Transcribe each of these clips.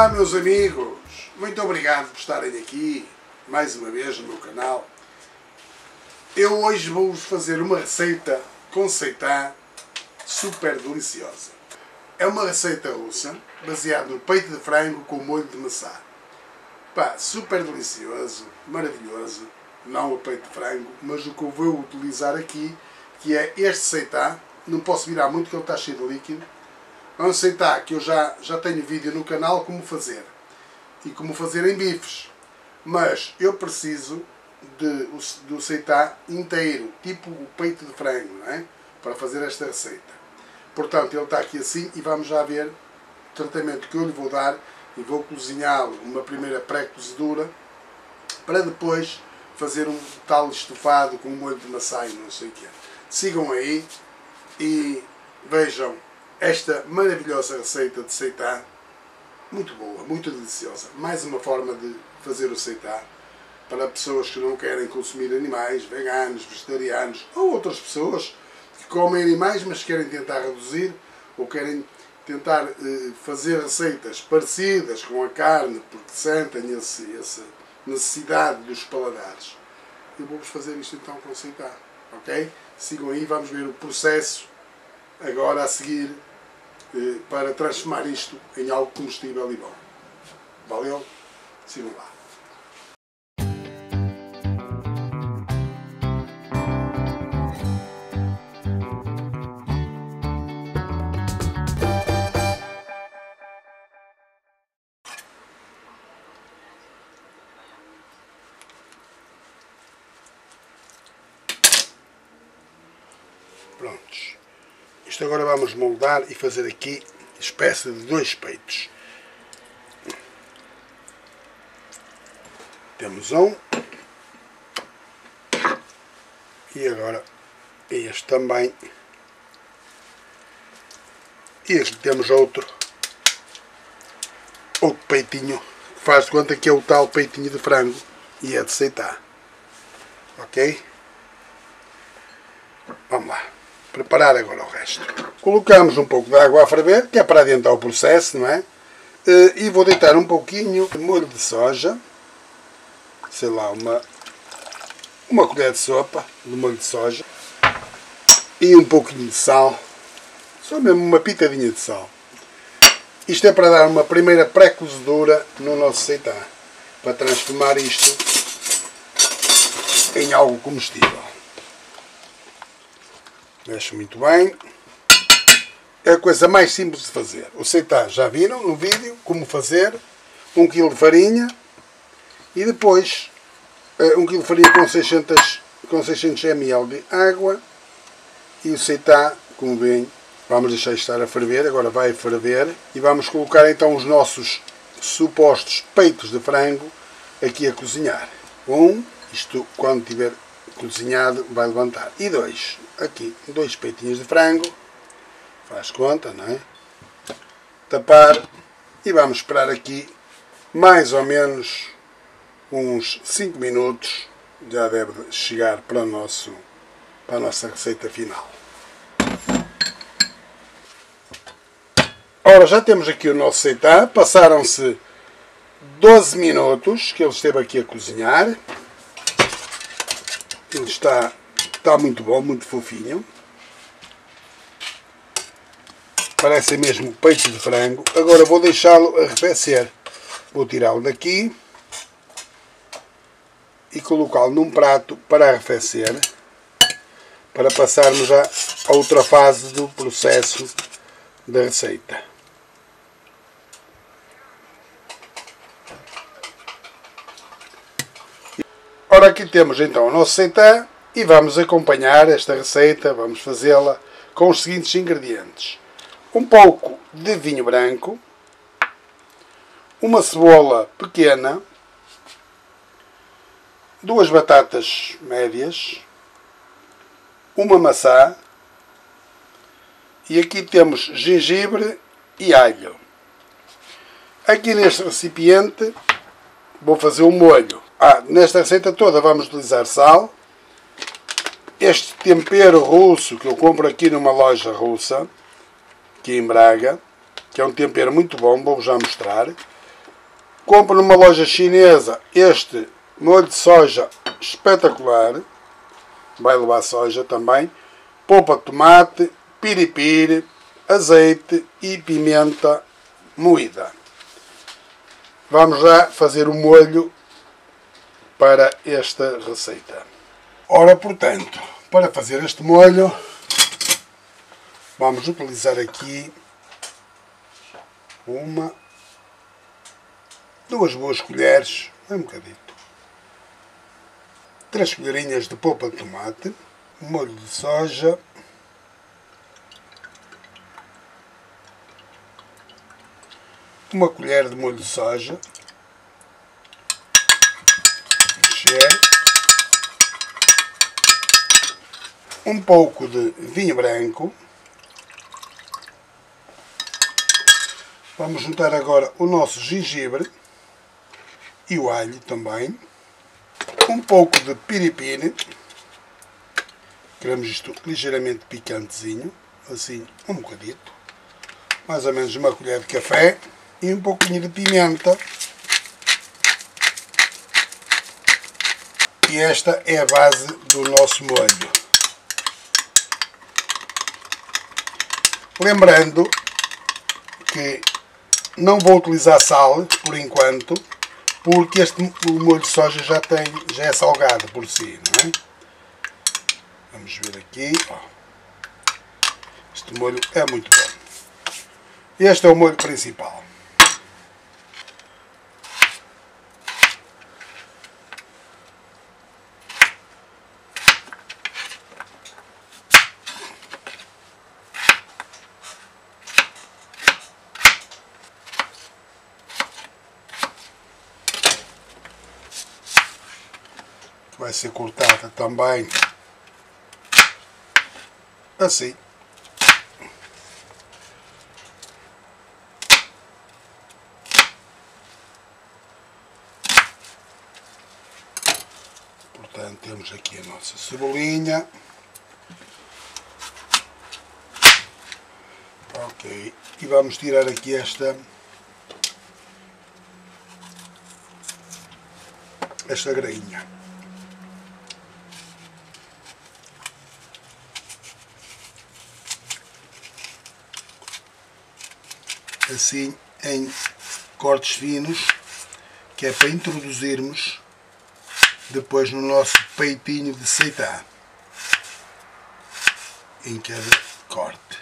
Olá meus amigos, muito obrigado por estarem aqui mais uma vez no meu canal. Eu hoje vou-vos fazer uma receita com seitá super deliciosa. É uma receita russa, baseada no peito de frango com molho de maçã. Pá, super delicioso, maravilhoso, não o peito de frango, mas o que eu vou utilizar aqui, que é este seitá. Não posso virar muito porque ele está cheio de líquido. É um seitá que eu já tenho vídeo no canal como fazer. E como fazer em bifes. Mas eu preciso do seitá inteiro, tipo o peito de frango, não é? Para fazer esta receita. Portanto, ele está aqui assim e vamos já ver o tratamento que eu lhe vou dar. E vou cozinhá-lo uma primeira pré-cozedura para depois fazer um tal estofado com um molho de maçã e não sei o que é. Sigam aí e vejam esta maravilhosa receita de seitá, muito boa, muito deliciosa. Mais uma forma de fazer o seitá para pessoas que não querem consumir animais, veganos, vegetarianos ou outras pessoas que comem animais mas querem tentar reduzir ou querem tentar fazer receitas parecidas com a carne porque sentem essa necessidade dos paladares. Eu vou-vos fazer isto então com seitá, ok? Sigam aí, vamos ver o processo agora a seguir para transformar isto em algo comestível e bom. Valeu? Sigam lá. Prontos. Isto agora vamos moldar e fazer aqui espécie de dois peitos. Temos um. E agora este também. E aqui temos outro peitinho, que faz de conta que é o tal peitinho de frango e é de seitá. Ok? Vamos lá. Preparar agora o resto. Colocamos um pouco de água a ferver, que é para adiantar o processo, não é? E vou deitar um pouquinho de molho de soja, sei lá, uma colher de sopa de molho de soja, e um pouquinho de sal, só mesmo uma pitadinha de sal. Isto é para dar uma primeira pré-cozedura no nosso seitá, para transformar isto em algo comestível. Mexe muito bem. É a coisa mais simples de fazer. O seitá já viram no vídeo como fazer. 1 kg de farinha e depois 1 kg de farinha com 600 ml de água e o seitá, como veem, vamos deixar estar a ferver. Agora vai ferver e vamos colocar então os nossos supostos peitos de frango aqui a cozinhar. Isto quando tiver cozinhado vai levantar. E aqui 2 peitinhos de frango, faz conta, não é? Tapar e vamos esperar aqui mais ou menos uns 5 minutos, já deve chegar para a nossa receita final. Ora, já temos aqui o nosso seitá, passaram-se 12 minutos que ele esteve aqui a cozinhar. Ele está muito bom, muito fofinho. Parece mesmo peito de frango. Agora vou deixá-lo arrefecer. Vou tirá-lo daqui e colocá-lo num prato para arrefecer, para passarmos já a outra fase do processo da receita. Ora, aqui temos então o nosso seitá e vamos acompanhar esta receita, vamos fazê-la com os seguintes ingredientes. Um pouco de vinho branco, uma cebola pequena, 2 batatas médias, uma maçã e aqui temos gengibre e alho. Aqui neste recipiente vou fazer um molho. Nesta receita toda vamos utilizar sal, este tempero russo que eu compro aqui numa loja russa, aqui em Braga, que é um tempero muito bom, vou já mostrar. Compro numa loja chinesa este molho de soja espetacular. Vai levar soja também. Polpa de tomate, piripiri, azeite e pimenta moída. Vamos já fazer o molho para esta receita. Ora, portanto, para fazer este molho, vamos utilizar aqui duas boas colheres, um bocadito, 3 colherinhas de polpa de tomate, molho de soja, uma colher de molho de soja, mexer, um pouco de vinho branco. Vamos juntar agora o nosso gengibre e o alho também, um pouco de piripiri, queremos isto ligeiramente picantezinho, assim um bocadito, mais ou menos uma colher de café, e um pouquinho de pimenta. E esta é a base do nosso molho. Lembrando que não vou utilizar sal por enquanto, porque o molho de soja já é salgado por si, não é? Vamos ver aqui. Este molho é muito bom. Este é o molho principal. Vai ser cortada também assim. Portanto, temos aqui a nossa cebolinha. Ok. E vamos tirar aqui esta grainha. Assim, em cortes finos, que é para introduzirmos depois no nosso peitinho de seitá, em cada corte.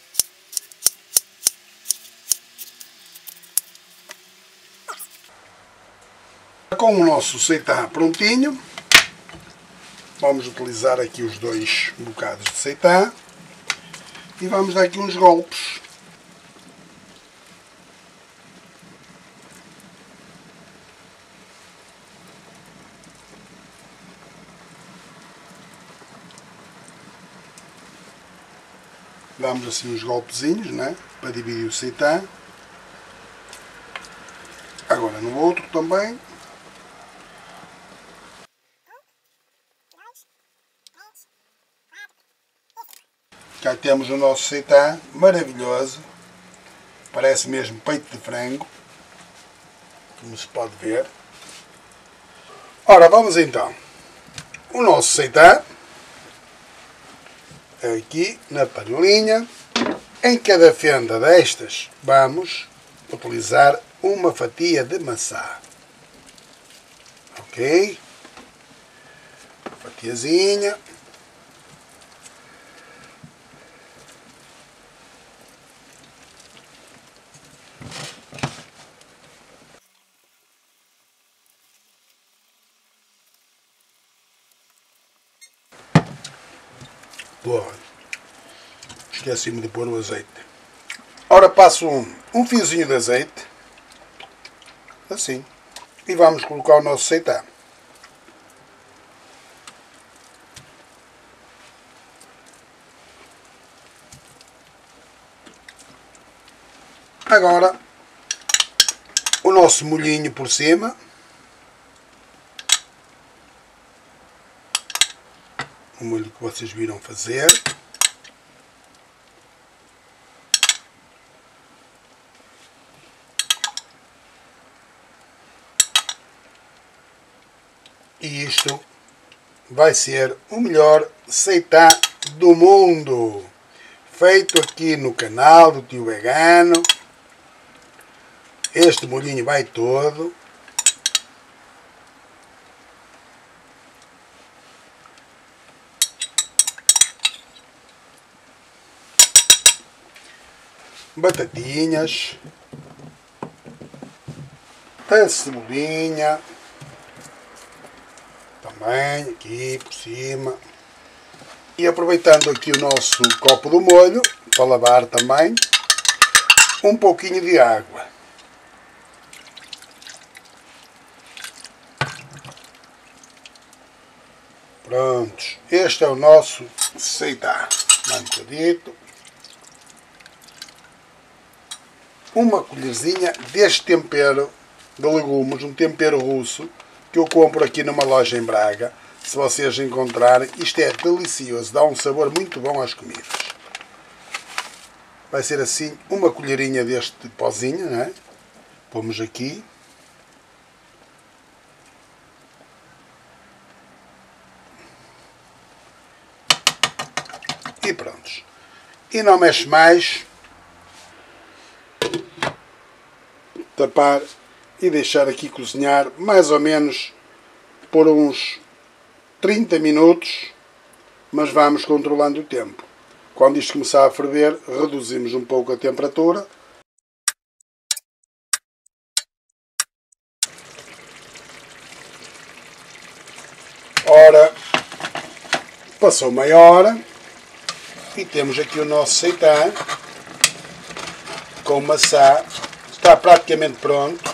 Com o nosso seitá prontinho, vamos utilizar aqui os 2 bocados de seitá e vamos dar aqui uns golpes. Damos assim uns golpezinhos, né, para dividir o seitá. Agora no outro também. Já temos o nosso seitá maravilhoso. Parece mesmo peito de frango, como se pode ver. Ora, vamos então. O nosso seitá aqui na panelinha. Em cada fenda destas vamos utilizar uma fatia de maçã. Ok? Fatiazinha. Boa. Esqueci-me de pôr o azeite. Ora, passo um fiozinho de azeite, assim, e vamos colocar o nosso seitá. Agora, o nosso molhinho por cima. O molho que vocês viram fazer. E isto vai ser o melhor seitá do mundo. Feito aqui no canal do Tio Vegano. Este molhinho vai todo. Batatinhas. A cebolinha. Também aqui por cima. E aproveitando aqui o nosso copo do molho, para lavar também, um pouquinho de água. Prontos, este é o nosso seitá. Mais um bocadito. Uma colherzinha deste tempero de legumes, um tempero russo, que eu compro aqui numa loja em Braga. Se vocês encontrarem, isto é delicioso, dá um sabor muito bom às comidas. Vai ser assim, uma colherinha deste pozinho, não é? Pomos aqui. E prontos. E não mexe mais. Tapar e deixar aqui cozinhar mais ou menos por uns 30 minutos, mas vamos controlando o tempo. Quando isto começar a ferver, reduzimos um pouco a temperatura. Ora, passou meia hora e temos aqui o nosso seitá com maçã. Está praticamente pronto.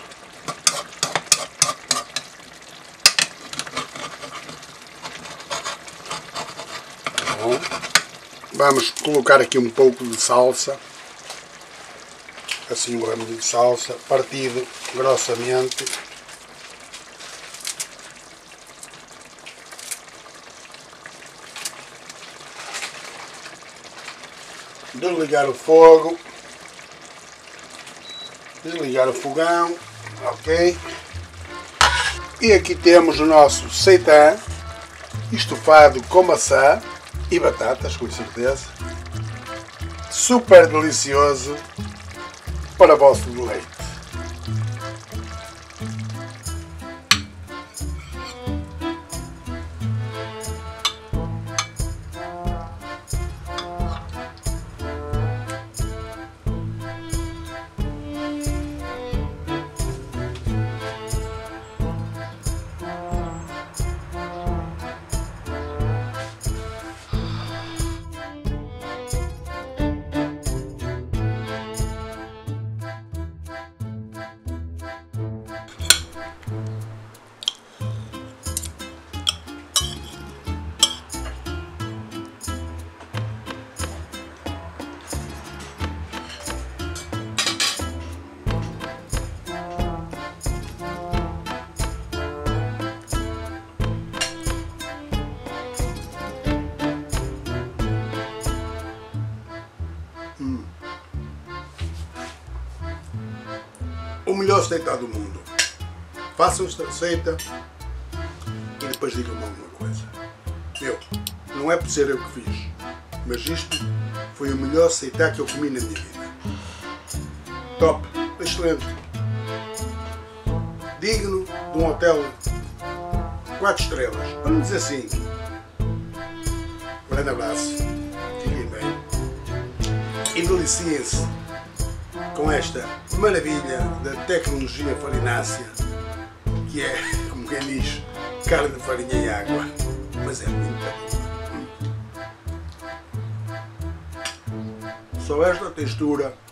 Vamos colocar aqui um pouco de salsa, assim um ramo de salsa, partido grossamente. Desligar o fogo, desligar o fogão, ok? E aqui temos o nosso seitá estufado com maçã e batatas, com certeza. Super delicioso para vosso deleite. O melhor seitá do mundo. Façam esta receita e depois digam-me alguma coisa. Não é por ser eu que fiz, mas isto foi o melhor seitá que eu comi na minha vida. Top, excelente. Digno de um hotel 4 estrelas, para não dizer 5. Grande abraço, fiquem bem e deliciem-se com esta maravilha da tecnologia farinácea, que é, como quem diz, carne de farinha e água, mas é muito boa. Só esta textura